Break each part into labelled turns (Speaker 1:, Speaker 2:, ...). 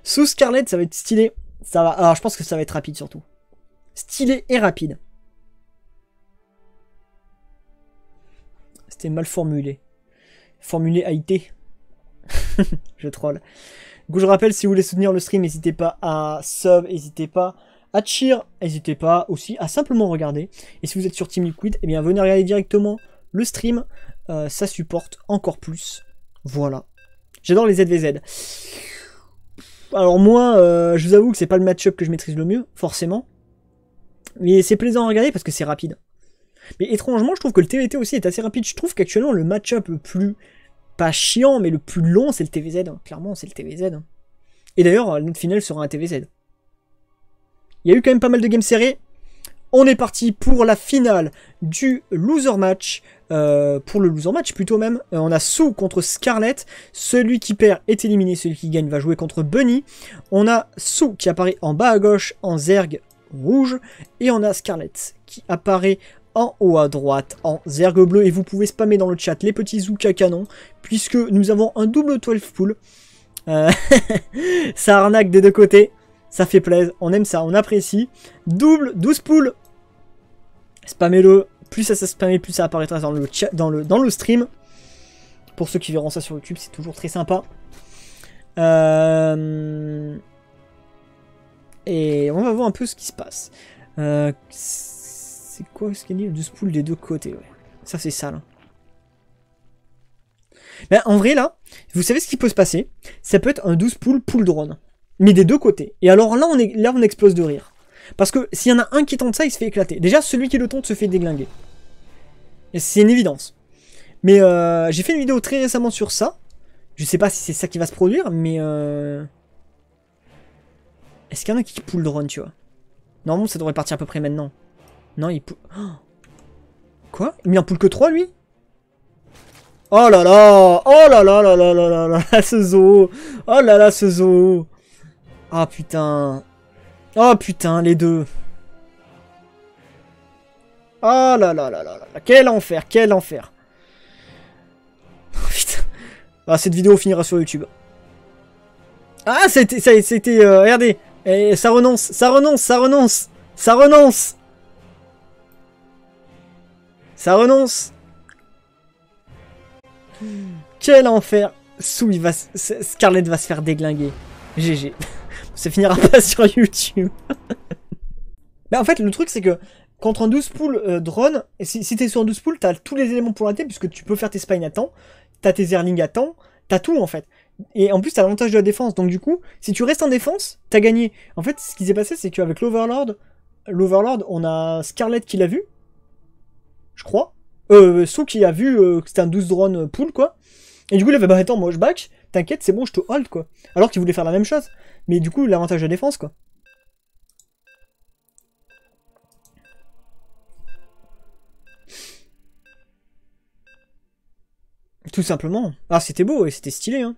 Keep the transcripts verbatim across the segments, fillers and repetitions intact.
Speaker 1: Sous Scarlet, ça va être stylé. Ça va... Alors, je pense que ça va être rapide, surtout. Stylé et rapide. C'était mal formulé. Formulé A I T. Je troll. Du coup, je rappelle, si vous voulez soutenir le stream, n'hésitez pas à sub, n'hésitez pas à cheer, n'hésitez pas aussi à simplement regarder. Et si vous êtes sur Team Liquid, eh bien venez regarder directement le stream. Euh, ça supporte encore plus. Voilà. J'adore les Z V Z. Alors moi, euh, je vous avoue que c'est pas le match-up que je maîtrise le mieux, forcément. Mais c'est plaisant à regarder parce que c'est rapide. Mais étrangement, je trouve que le T V T aussi est assez rapide. Je trouve qu'actuellement, le match-up le plus... pas chiant, mais le plus long, c'est le T V Z. Clairement, c'est le T V Z. Et d'ailleurs, notre finale sera un T V Z. Il y a eu quand même pas mal de games serrés. On est parti pour la finale du loser match. Euh, pour le loser match, plutôt même. Euh, on a Sue contre Scarlet. Celui qui perd est éliminé. Celui qui gagne va jouer contre Bunny. On a Sue qui apparaît en bas à gauche en Zerg rouge. Et on a Scarlet qui apparaît en haut à droite en Zerg bleu. Et vous pouvez spammer dans le chat les petits Zouka canons. Puisque nous avons un double douze pool. Euh, ça arnaque des deux côtés. Ça fait plaisir, on aime ça, on apprécie. Double, douze poules. Spammez-le. Plus ça se spammer, plus ça apparaîtra dans le, chat, dans, le, dans le stream. Pour ceux qui verront ça sur YouTube, c'est toujours très sympa. Euh... Et on va voir un peu ce qui se passe. Euh... C'est quoi ce qu'il y a? douze poules des deux côtés, ouais. Ça, c'est sale. Ben, en vrai, là, vous savez ce qui peut se passer? Ça peut être un douze poules pool drone. Mais des deux côtés. Et alors là on, est, là, on explose de rire. Parce que s'il y en a un qui tente ça, il se fait éclater. Déjà, celui qui le tente se fait déglinguer. C'est une évidence. Mais euh, j'ai fait une vidéo très récemment sur ça. Je sais pas si c'est ça qui va se produire, mais... Euh... Est-ce qu'il y en a qui pool drone, tu vois? Normalement, ça devrait partir à peu près maintenant. Non, il pool... Oh. Quoi? Il en pool que trois, lui? Oh là là! Oh là là là là là là là! Ce zoo! Oh là là, ce zoo! Ah putain. Oh putain, les deux. Oh là là là là là. Quel enfer, quel enfer. Oh putain. Ah, cette vidéo finira sur YouTube. Ah, c'était... C'était... Euh, regardez. Et ça renonce, ça renonce, ça renonce. Ça renonce. Ça renonce. Quel enfer. Sou, il va... Scarlet va se faire déglinguer. G G. Ça finira pas sur YouTube. Bah en fait le truc c'est que contre un douze pool euh, drone, si, si t'es sur un douze pool, t'as tous les éléments pour l'arrêter puisque tu peux faire tes spines à temps, t'as tes airlings à temps, t'as tout en fait. Et en plus t'as l'avantage de la défense, donc du coup, si tu restes en défense, t'as gagné. En fait ce qui s'est passé c'est qu'avec l'Overlord, l'Overlord on a Scarlet qui l'a vu, je crois, euh, Sue qui a vu euh, que c'était un douze drone pool quoi, et du coup il a fait bah attends moi je back, t'inquiète c'est bon je te hold quoi, alors qu'il voulait faire la même chose. Mais du coup, l'avantage de la défense, quoi. Tout simplement. Ah, c'était beau et c'était stylé, hein.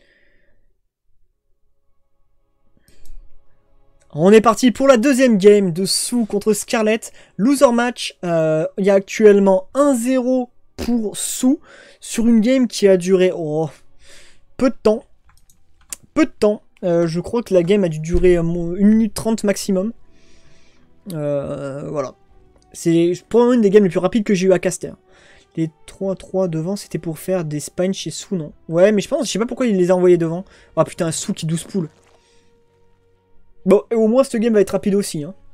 Speaker 1: On est parti pour la deuxième game de Sue contre Scarlet. Loser match. Euh, il y a actuellement un zéro pour Sue sur une game qui a duré oh, peu de temps. Peu de temps. Euh, je crois que la game a dû durer une minute trente maximum. Euh, voilà. C'est probablement une des games les plus rapides que j'ai eu à caster. Les trois trois devant, c'était pour faire des spines chez Sue, non? Ouais, mais je pense, je sais pas pourquoi il les a envoyés devant. Ah putain, Sue qui douze poules. Bon, et au moins cette game va être rapide aussi. Hein.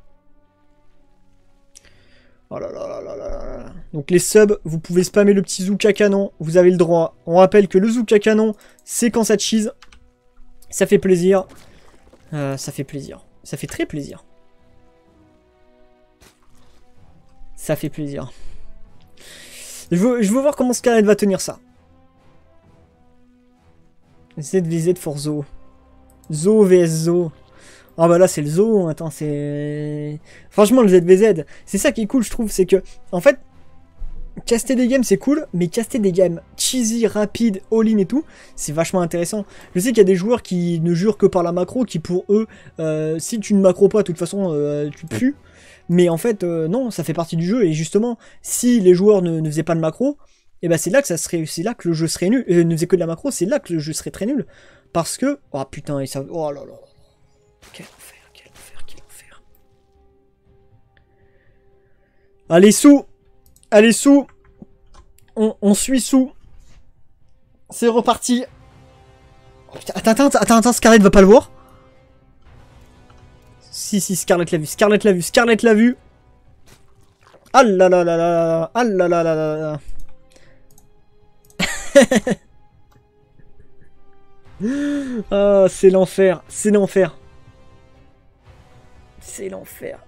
Speaker 1: Oh là là là là là là. Donc les subs, vous pouvez spammer le petit Zouka canon, vous avez le droit. On rappelle que le Zouka canon, c'est quand ça cheese. Ça fait plaisir. Euh, ça fait plaisir. Ça fait très plaisir. Ça fait plaisir. Je veux, je veux voir comment Scarlet va tenir ça. Z V Z for Zo. Zo vs Zo. Ah bah là c'est le Zo. Attends, c'est... Franchement le Z V Z. C'est ça qui est cool je trouve. C'est que, en fait... Caster des games c'est cool, mais caster des games cheesy, rapides, all-in et tout, c'est vachement intéressant. Je sais qu'il y a des joueurs qui ne jurent que par la macro, qui pour eux, euh, si tu ne macro pas, de toute façon, euh, tu pues. Mais en fait, euh, non, ça fait partie du jeu, et justement, si les joueurs ne, ne faisaient pas de macro, et ben c'est là que ça serait, c'est là que le jeu serait nul. Euh, ne faisait que de la macro, c'est là que le jeu serait très nul. Parce que... Oh putain, et ça... Oh là là. Quel enfer, quel enfer, quel enfer. Allez, sous. Allez, sous. On, on suit sous. C'est reparti. Oh, putain, attends, attends, attends, attends, Scarlett va pas le voir. Si, si, Scarlett l'a vu, Scarlett l'a vu, Scarlett l'a vu. Ah là là là là, ah là là là là là. Ah, c'est l'enfer, c'est l'enfer. C'est l'enfer.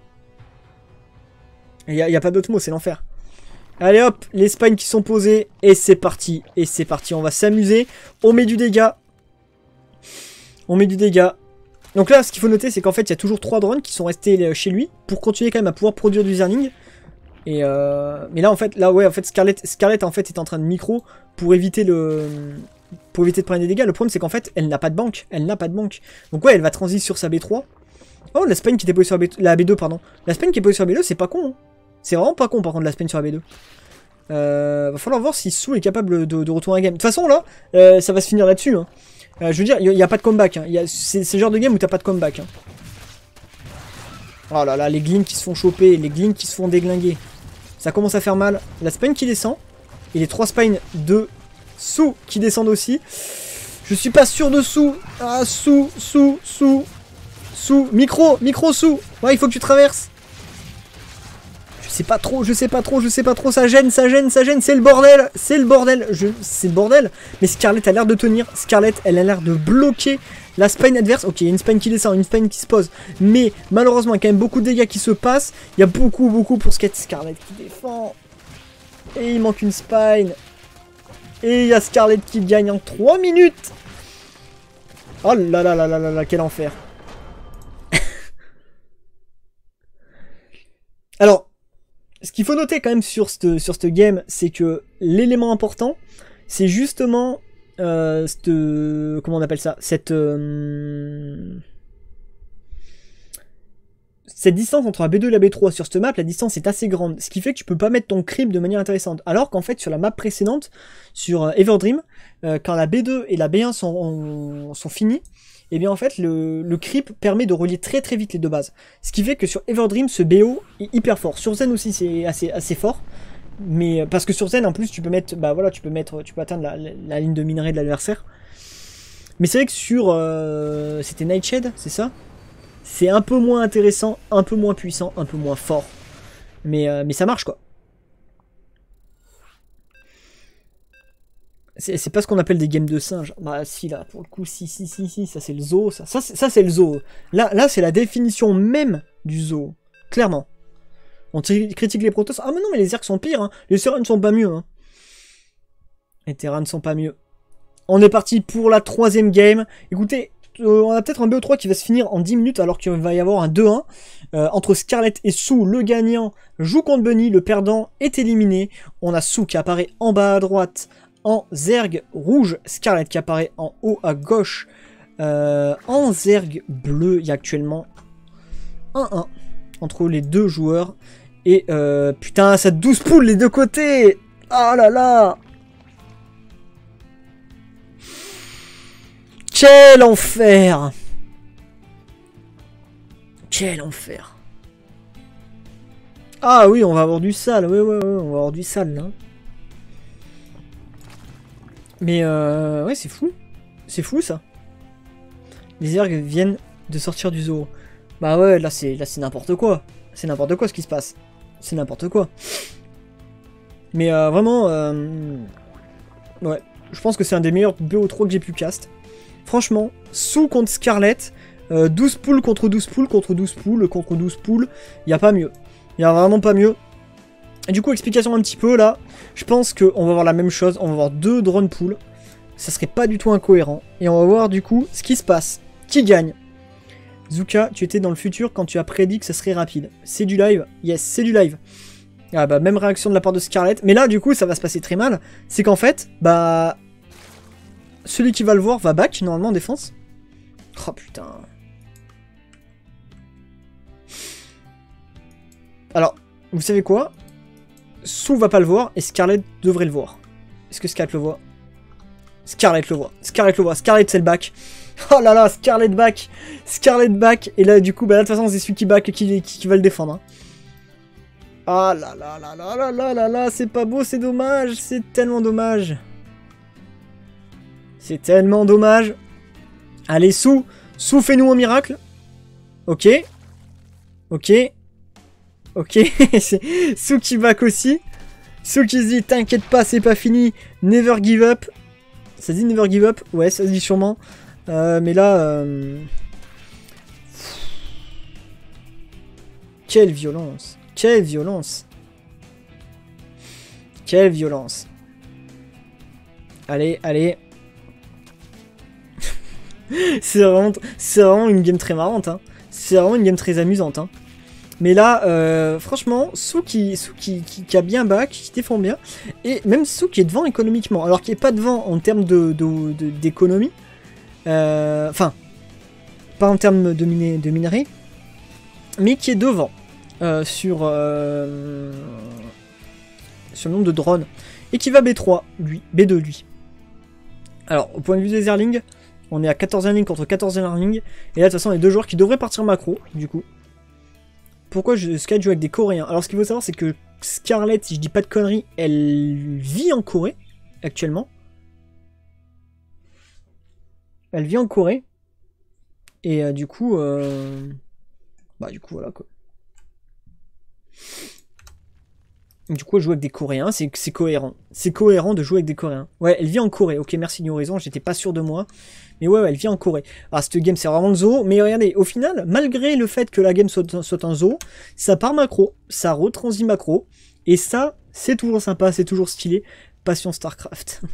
Speaker 1: Il n'y a, y a pas d'autre mot, c'est l'enfer. Allez hop, les spines qui sont posées, et c'est parti, et c'est parti, on va s'amuser. On met du dégât. On met du dégât. Donc là, ce qu'il faut noter, c'est qu'en fait, il y a toujours trois drones qui sont restés chez lui, pour continuer quand même à pouvoir produire du zerning. Et euh... Mais là, en fait, là, ouais, en fait, Scarlett, Scarlett, en fait, est en train de micro pour éviter le... Pour éviter de prendre des dégâts. Le problème, c'est qu'en fait, elle n'a pas de banque. Elle n'a pas de banque. Donc ouais, elle va transiser sur sa B trois. Oh, la spine qui était posée sur la, B... la B deux, pardon. La spine qui est posée sur la B deux, c'est pas con, hein. C'est vraiment pas con par contre la spin sur la B deux. Euh, va falloir voir si Sou est capable de, de retourner la game. De toute façon là, euh, ça va se finir là-dessus. Hein. Euh, je veux dire, il n'y a, a pas de comeback. Hein. C'est ce genre de game où t'as pas de comeback. Hein. Oh là là, les glings qui se font choper, les glings qui se font déglinguer. Ça commence à faire mal. La spine qui descend. Et les trois spines de Sou qui descendent aussi. Je suis pas sûr de Sou. Ah, Sou, Sou, Sou. Sou, micro, micro Sou. Ouais, il faut que tu traverses. Je sais pas trop, je sais pas trop, je sais pas trop, ça gêne, ça gêne, ça gêne, c'est le bordel, c'est le bordel, je... c'est le bordel. Mais Scarlett a l'air de tenir, Scarlett, elle a l'air de bloquer la spine adverse. Ok, il y a une spine qui descend, une spine qui se pose, mais malheureusement, il y a quand même beaucoup de dégâts qui se passent. Il y a beaucoup, beaucoup pour Skate Scarlett qui défend. Et il manque une spine. Et il y a Scarlett qui gagne en trois minutes. Oh là là là là là là, quel enfer. Alors... Ce qu'il faut noter quand même sur cette, sur cette game, c'est que l'élément important, c'est justement euh, cette, comment on appelle ça, cette euh, cette distance entre la B deux et la B trois sur cette map, la distance est assez grande, ce qui fait que tu peux pas mettre ton creep de manière intéressante. Alors qu'en fait sur la map précédente, sur Everdream, euh, quand la B deux et la B un sont, sont finies, et eh bien en fait le, le creep permet de relier très très vite les deux bases. Ce qui fait que sur Everdream ce B O est hyper fort. Sur Zen aussi c'est assez, assez fort. Mais parce que sur Zen en plus tu peux mettre. Bah voilà, tu peux mettre. Tu peux atteindre la, la, la ligne de minerai de l'adversaire. Mais c'est vrai que sur. Euh, C'était Nightshade, c'est ça? C'est un peu moins intéressant, un peu moins puissant, un peu moins fort. Mais, euh, mais ça marche quoi. C'est pas ce qu'on appelle des games de singes. Bah si là, pour le coup, si, si, si, si, ça c'est le zoo, ça, ça, ça c'est le zoo. Là, là c'est la définition même du zoo, clairement. On critique les Protoss. Ah mais non, mais les Zergs sont pires, hein. Les Terrans ne sont pas mieux. Hein. Les Terrans ne sont pas mieux. On est parti pour la troisième game. Écoutez, euh, on a peut-être un B O trois qui va se finir en dix minutes alors qu'il va y avoir un deux un. Euh, entre Scarlett et Sou, le gagnant joue contre Bunny, le perdant est éliminé. On a Sou qui apparaît en bas à droite. En Zerg rouge, Scarlett qui apparaît en haut à gauche. Euh, en Zerg bleu, il y a actuellement un un entre les deux joueurs. Et euh, putain, ça douze poules les deux côtés. Oh là là. Quel enfer. Quel enfer. Ah oui, on va avoir du sale. Oui, oui, oui, on va avoir du sale là. Mais euh, ouais, c'est fou. C'est fou ça. Les Zergs viennent de sortir du zoo. Bah ouais, là c'est là c'est n'importe quoi. C'est n'importe quoi ce qui se passe. C'est n'importe quoi. Mais euh, vraiment, euh, ouais, je pense que c'est un des meilleurs B O trois que j'ai pu cast. Franchement, Sou contre Scarlett, euh, douze poules contre douze poules contre douze poules contre douze poules, il n'y a pas mieux. Il n'y a vraiment pas mieux. Et du coup, explication un petit peu là, je pense qu'on va voir la même chose, on va voir deux drone pools, ça serait pas du tout incohérent, et on va voir du coup ce qui se passe, qui gagne. Zuka, tu étais dans le futur quand tu as prédit que ça serait rapide. C'est du live? Yes, c'est du live. Ah bah, même réaction de la part de Scarlett, mais là du coup ça va se passer très mal, c'est qu'en fait, bah, celui qui va le voir va back normalement en défense. Oh putain. Alors, vous savez quoi? Sou va pas le voir et Scarlett devrait le voir. Est-ce que Scarlett le voit? Scarlett le voit. Scarlett le voit. Scarlett, c'est le back. Oh là là, Scarlett back. Scarlett back. Et là, du coup, bah, là, de toute façon, c'est celui qui back qui, qui, qui va le défendre. Hein. Ah là là là là là là là là, c'est pas beau, c'est dommage. C'est tellement dommage. C'est tellement dommage. Allez, Sou. Sou, fais-nous un miracle. Ok. Ok. Ok. C'est Sou qui back aussi. Sou qui se dit, t'inquiète pas, c'est pas fini. Never give up. Ça se dit never give up? Ouais, ça se dit sûrement. Euh, mais là... Euh... Quelle violence. Quelle violence. Quelle violence. Allez, allez. C'est vraiment, c'est vraiment une game très marrante. Hein. C'est vraiment une game très amusante. Hein. Mais là, euh, franchement, Sou, qui, Sou qui, qui, qui a bien back, qui défend bien. Et même Sou qui est devant économiquement. Alors qu'il n'est pas devant en termes de, de, de, d'économie. Euh, enfin, pas en termes de, miné, de minerais. Mais qui est devant. Euh, sur, euh, sur le nombre de drones. Et qui va B trois, lui. B deux, lui. Alors, au point de vue des airlings, on est à quatorze airlings contre quatorze airlings. Et là, de toute façon, les deux joueurs qui devraient partir macro, du coup. Pourquoi je, Sky joue avec des Coréens? Alors, ce qu'il faut savoir, c'est que Scarlett, si je dis pas de conneries, elle vit en Corée, actuellement. Elle vit en Corée. Et euh, du coup... Euh... Bah, du coup, voilà, quoi. Du coup, elle joue avec des Coréens, c'est cohérent. C'est cohérent de jouer avec des Coréens. Ouais, elle vit en Corée. Ok, merci New Horizon, j'étais pas sûr de moi. Mais ouais, ouais, elle vit en Corée. Alors, cette game, c'est vraiment le zoo. Mais regardez, au final, malgré le fait que la game soit, soit un zoo, ça part macro, ça retransit macro. Et ça, c'est toujours sympa, c'est toujours stylé. Passion StarCraft.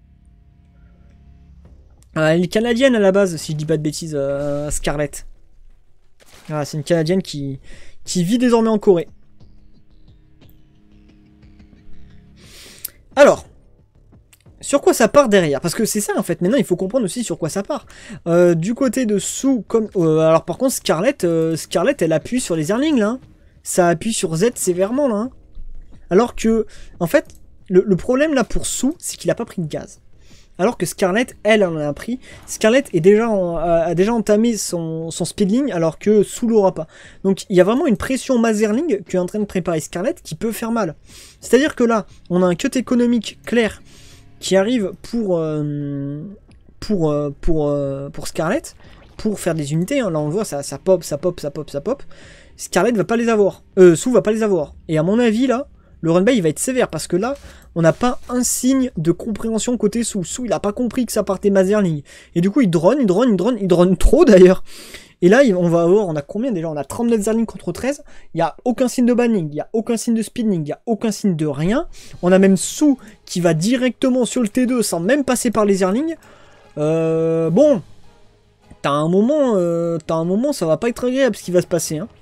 Speaker 1: Ah, elle est canadienne à la base, si je dis pas de bêtises, euh, Scarlett. Ah, c'est une canadienne qui, qui vit désormais en Corée. Alors, sur quoi ça part derrière? Parce que c'est ça en fait, maintenant il faut comprendre aussi sur quoi ça part. Euh, du côté de Sou, comme... Euh, alors par contre Scarlett, euh, Scarlett elle appuie sur les airlings là. Ça appuie sur Z sévèrement là. Alors que, en fait, le, le problème là pour Sou, c'est qu'il a pas pris de gaz. Alors que Scarlett, elle en a pris. Scarlett est déjà en, a déjà entamé son, son speedling, alors que Sou l'aura pas. Donc il y a vraiment une pression Mazerling qui est en train de préparer Scarlett qui peut faire mal. C'est-à-dire que là, on a un cut économique clair qui arrive pour, euh, pour, euh, pour, euh, pour Scarlett, pour faire des unités. Hein. Là on le voit, ça, ça pop, ça pop, ça pop, ça pop. Scarlett va pas les avoir. Euh, Sou va pas les avoir. Et à mon avis là, le runbay il va être sévère parce que là, on n'a pas un signe de compréhension côté Sou. Sou, il a pas compris que ça partait Mazerling. Et du coup, il drone, il drone, il drone, il drone trop d'ailleurs. Et là, on va avoir, on a combien déjà? On a trente-neuf Zerling contre treize. Il n'y a aucun signe de banning, il n'y a aucun signe de speeding, il n'y a aucun signe de rien. On a même Sou qui va directement sur le T deux sans même passer par les Zerling. Euh, bon, t'as un moment, euh, t'as un moment, ça va pas être agréable ce qui va se passer. Hein.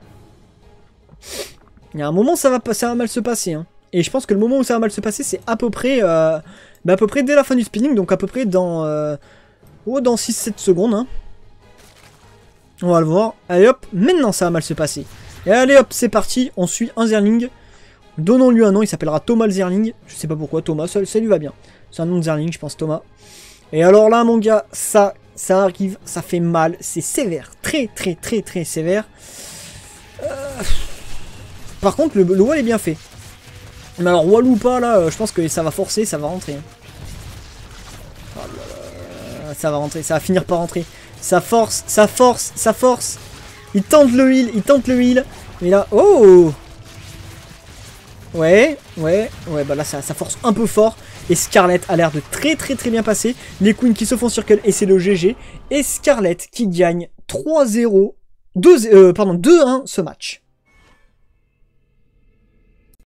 Speaker 1: Il y a un moment, ça va, ça va mal se passer. Hein. Et je pense que le moment où ça va mal se passer, c'est à peu près euh, bah à peu près dès la fin du spinning, donc à peu près dans, euh, oh, dans six sept secondes. Hein. On va le voir. Allez hop, maintenant ça va mal se passer. Et allez hop, c'est parti, on suit un Zerling. Donnons-lui un nom, il s'appellera Thomas le Zerling. Je sais pas pourquoi, Thomas, ça, ça lui va bien. C'est un nom de Zerling, je pense, Thomas. Et alors là, mon gars, ça, ça arrive, ça fait mal, c'est sévère. Très, très, très, très sévère. Euh... Par contre, le, le wall est bien fait. Mais alors, wall ou pas, là, je pense que ça va forcer, ça va rentrer. Oh là là, ça va rentrer, ça va finir par rentrer. Ça force, ça force, ça force. Il tente le heal, il tente le heal. Mais là, oh! Ouais, ouais, ouais, bah là, ça, ça force un peu fort. Et Scarlett a l'air de très très très bien passer. Les queens qui se font circle et c'est le G G. Et Scarlett qui gagne trois zéro, deux, euh, pardon, deux un ce match.